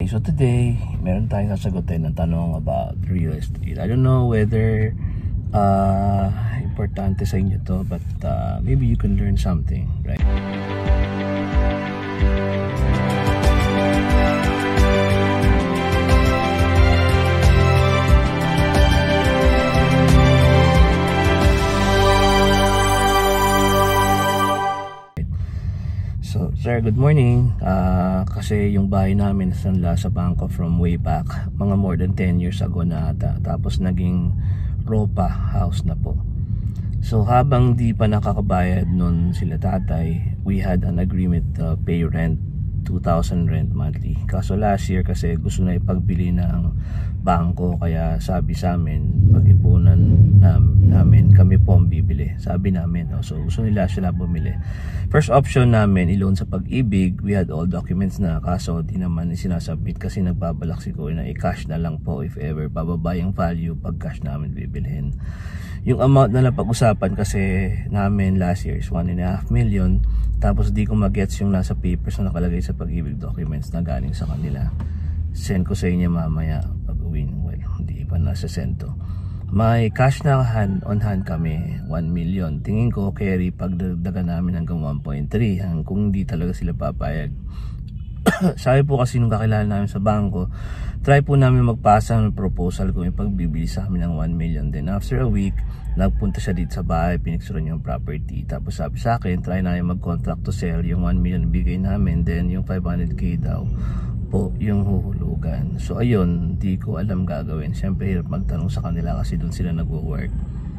So today, meron tayong sasagutin ng tanong about real estate. I don't know whether importante sa inyo to, but maybe you can learn something, right? So, sir, good morning. Kasi yung bahay namin nasanla sa bangko from way back, mga more than 10 years ago na ata. Tapos naging ropa house na po. So, habang di pa nakakabayad nun sila tatay, we had an agreement to pay rent, 2,000 rent monthly. Kaso last year kasi gusto na ipagbili ng bangko, kaya sabi sa amin, pag-ipunan namin, kami po ang bibili. Sabi namin, so gusto nila sila bumili. First option namin, i-loan sa Pag-ibig. We had all documents na, kaso di naman sinasubmit kasi nagbabalak si Kuya na i-cash na lang po if ever bababa yung value pag cash namin bibilhin. Yung amount na napag-usapan kasi namin last year is 1.5 million. Tapos di ko mag-gets yung nasa papers na nakalagay sa Pag-ibig documents na galing sa kanila. Send ko sa inyo mamaya pag uwi. Well, hindi pa nasa send to. May cash na on hand kami, 1 million. Tingin ko carry pagdagdagan namin hanggang 1.3 kung hindi talaga sila papayag. Sabi po kasi nung kakilala namin sa bangko, try po namin magpasa ng proposal kung ipagbibili sa amin ng 1 million. Then after a week, nagpunta siya dito sa bahay, pinicturean yung property. Tapos sabi sa akin, try namin mag-contract to sell yung 1 million bigay namin. Then yung 500k daw po yung huhulugan. So ayun, di ko alam gagawin. Siyempre hirap magtanong sa kanila kasi doon sila nagwo-work.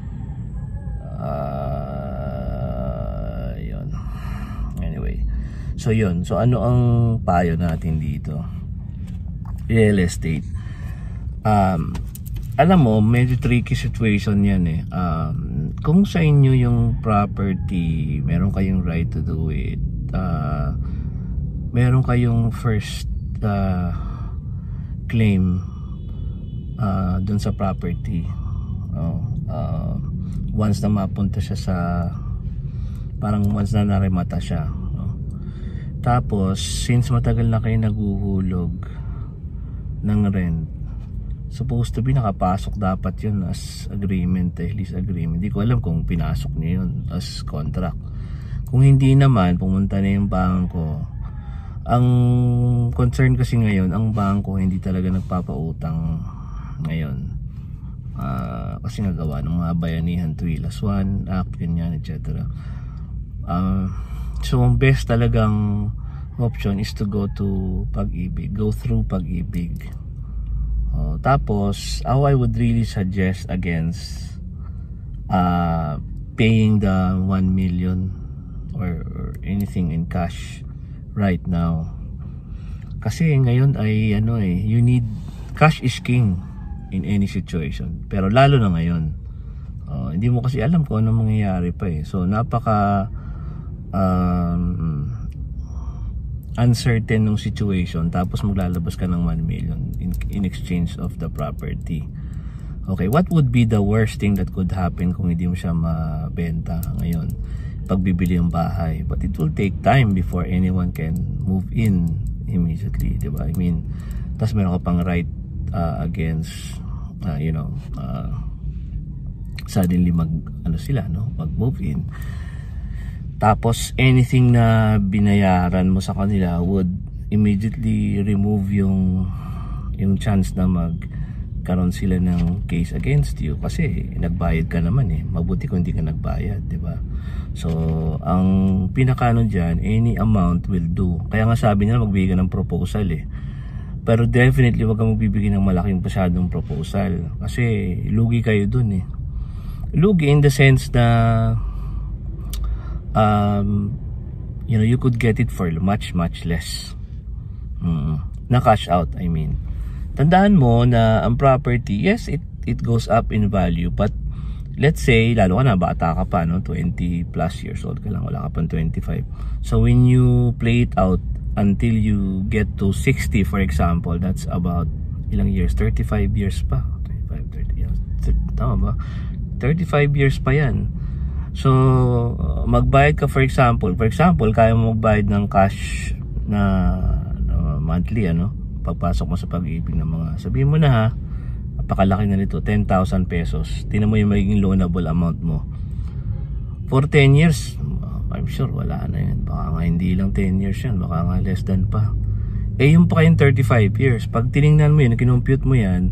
Yun. Anyway, so yun. So ano ang payo natin dito? Real estate. Alam mo, medyo tricky situation yan eh. Kung sa inyo yung property, meron kayong right to do it. Meron kayong first claim dun sa property. Once na mapunta siya sa, parang once na narimata siya. Tapos, since matagal na kayo naghuhulog ng rent, supposed to be nakapasok dapat yun as agreement, lease agreement. Hindi ko alam kung pinasok niyo yun as contract. Kung hindi naman, pumunta na yung bangko. Ang concern kasi ngayon, ang bangko hindi talaga nagpapautang ngayon. Kasi nagawa ng mga bayanihan 2+1 Act, ganyan, etc. So ang best talagang option is to go to Pag-ibig, go through Pag-ibig. Tapos how I would really suggest against paying the 1 million or anything in cash right now, kasi ngayon ay you need, cash is king in any situation, pero lalo na ngayon. Hindi mo kasi alam kung ano mangyayari pa eh. So napaka uncertain ng situation, tapos maglalabas ka ng 1 million in exchange of the property. Okay, what would be the worst thing that could happen kung hindi mo siya mabenta ngayon, pagbibili yung bahay? But it will take time before anyone can move in immediately, diba? I mean, tas meron ka pang right against suddenly mag move in. Tapos anything na binayaran mo sa kanila would immediately remove yung chance na magkaroon sila ng case against you, kasi nagbayad ka naman eh. Mabuti kung hindi ka nagbayad, diba? So ang pinakano dyan, any amount will do. Kaya nga sabi nila magbigay ka ng proposal eh. Pero definitely wag kang magbibigay ng malaking pasyadong proposal, kasi lugi kayo dun eh. Lugi in the sense na you could get it for much less na cash out, I mean. Tandaan mo na ang property, yes, it goes up in value, but let's say, lalo ka na, bata ka pa, 20 plus years old ka lang, wala ka pang 25. So when you play it out until you get to 60, for example, that's about ilang years? 35 years pa. 25, 30 years. Tama ba? 35 years pa yan. So magbayad ka, for example, kaya mo magbayad ng cash na monthly, pagpasok mo sa pag-ibig ng mga, sabihin mo na ha, napakalaki na nito, 10,000 pesos. Tingnan mo yung magiging loanable amount mo. For 10 years, I'm sure wala na yun. Baka nga hindi lang 10 years yan, baka nga less than pa. Eh yung pa kayong 35 years, pag tinignan mo yun, kinumpute mo yan,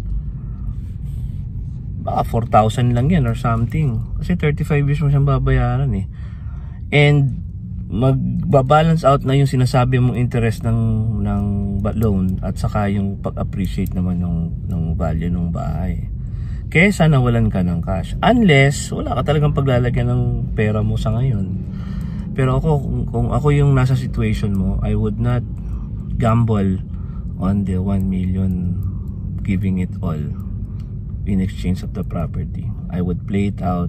baka 4,000 lang yan or something. Kasi 35 years mo siyang babayaran eh. And magbabalance out na yung sinasabi mong interest ng loan at saka yung pag-appreciate naman ng value ng bahay. Kesa nawalan ka ng cash. Unless wala ka talagang paglalagyan ng pera mo sa ngayon. Pero ako, kung ako yung nasa situation mo, I would not gamble on the 1 million, giving it all in exchange of the property. I would play it out.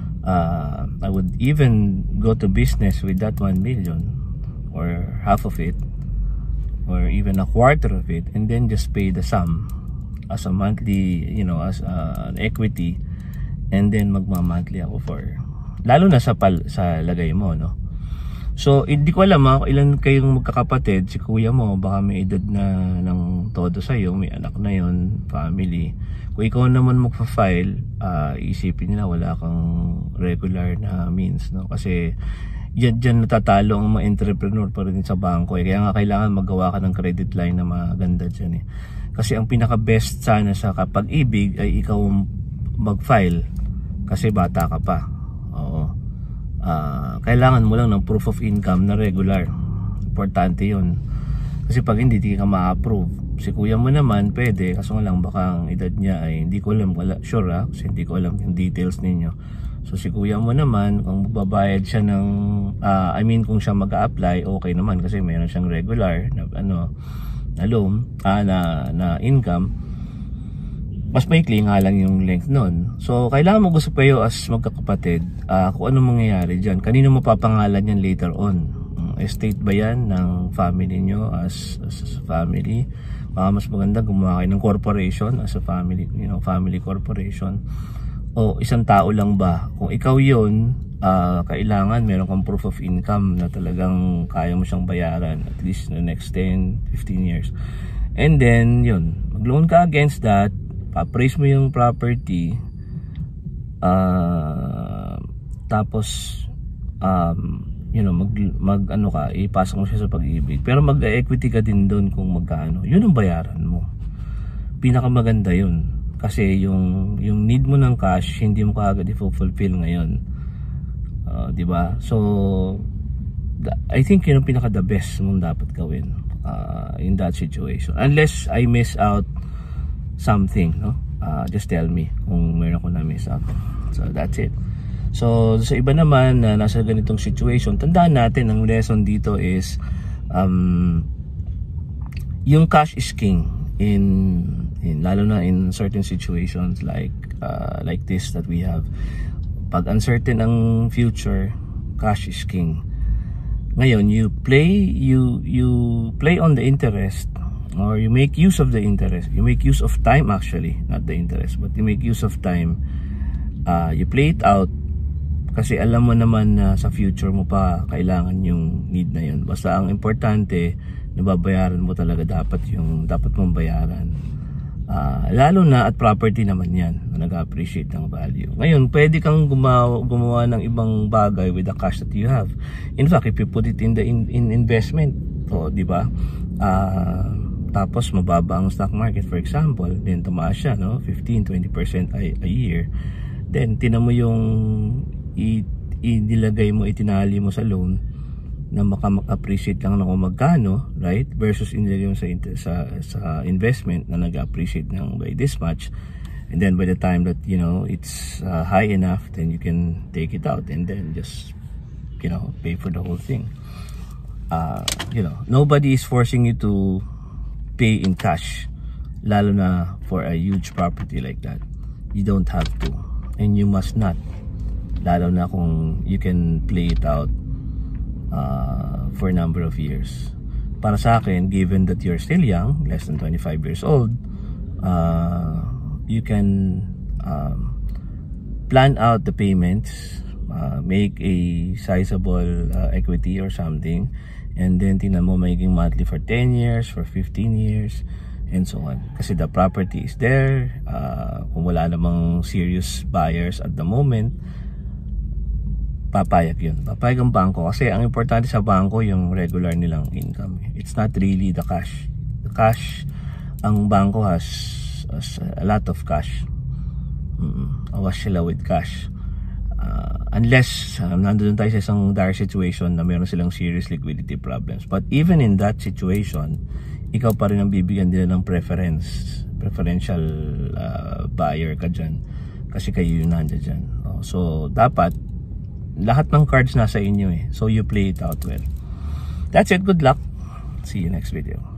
I would even go to business with that 1 million or half of it or even a quarter of it, and then just pay the sum as a monthly, you know, as an equity, and then magma-monthly ako for, lalo na sa lagay mo, no? So hindi ko alam ilan kayong magkakapatid. Si kuya mo baka may edad na ng todo sa'yo, may anak na yon, family. Kung ikaw naman magpa-file, isipin nila wala kang regular na means, no? Kasi dyan natatalo ang mga entrepreneur pa rin sa bangko eh. Kaya nga kailangan magawa ka ng credit line na maganda dyan eh. Kasi ang pinaka best sana sa kapag-ibig ay ikaw mag-file kasi bata ka pa. Oo. Kailangan mo lang ng proof of income na regular. Importante yun. Kasi pag hindi ka ma-approve. Si kuya mo naman pwede, kaso lang baka ang edad niya ay hindi ko alam, wala sure kasi hindi ko alam yung details ninyo. So si kuya mo naman, kung babayad siya ng I mean kung siya mag-a-apply, okay naman kasi mayroon siyang regular na na loan, na income. Mas maikli nga lang yung length nun. So kailangan mo gusto pa as magkakapatid, kung anong mangyayari dyan, kanino mapapangalan yan later on. Estate ba yan ng family nyo as family? Mas maganda gumawa kayo ng corporation as a family, you know, family corporation. O isang tao lang ba? Kung ikaw yun, kailangan meron kang proof of income na talagang kaya mo siyang bayaran at least in the next 10-15 years. And then yun, mag-loan ka against that, pa-appraise mo yung property, tapos you know, ano ka, ipasok mo siya sa pag-ibig. Pero mag-equity ka din doon kung magkano. Yun ang bayaran mo. Pinakamaganda yun. Kasi yung need mo ng cash, hindi mo kaagad i-fulfill ngayon. Di ba? So, I think yun ang pinaka-the best mong dapat gawin in that situation. Unless I miss out something, no? Just tell me kung meron ko na-miss out. So, that's it. So sa iba naman na nasa ganitong situation, tandaan natin ang lesson dito is yung cash is king in lalo na in certain situations like this that we have. Pag uncertain ang future, cash is king. Ngayon you play on the interest, or you make use of the interest. You make use of time, actually, not the interest, but you make use of time. You play it out kasi alam mo naman na sa future mo pa kailangan yung need na yun. Basta ang importante, nababayaran mo talaga dapat mong bayaran. Lalo na at property naman yan na nag-appreciate ng value. Ngayon, pwede kang gumawa ng ibang bagay with the cash that you have. In fact, if you put it in investment, di ba? Tapos mababa ang stock market, for example, then tumaas siya, no? 15-20% a year. Then tinan mo yung inilagay mo, itinali mo sa loan na maka-appreciate lang na kung magkano, right? Versus inilagay mo sa investment na nag-appreciate ng by this much. And then by the time that, you know, it's high enough, then you can take it out and then just, you know, pay for the whole thing. You know, nobody is forcing you to pay in cash, lalo na for a huge property like that. You don't have to, and you must not, lalo na kung you can play it out for a number of years. Para sa akin, given that you're still young, less than 25 years old, you can plan out the payments, make a sizable equity or something, and then tingnan mo magiging monthly for 10 years, for 15 years. and so on. Kasi the property is there. Kung wala namang serious buyers at the moment, papayag yun. Papayag ang bangko. Kasi ang importante sa bangko yung regular nilang income. It's not really the cash. The cash, ang bangko has a lot of cash. Awas sila with cash. Unless nandun tayo sa isang dire situation na meron silang serious liquidity problems. But even in that situation, ikaw pa rin ang bibigyan nila ng preferential buyer ka dyan. Kasi kayo yun nandiyan dyan. So, dapat lahat ng cards nasa inyo eh. So, you play it out well. That's it. Good luck. See you next video.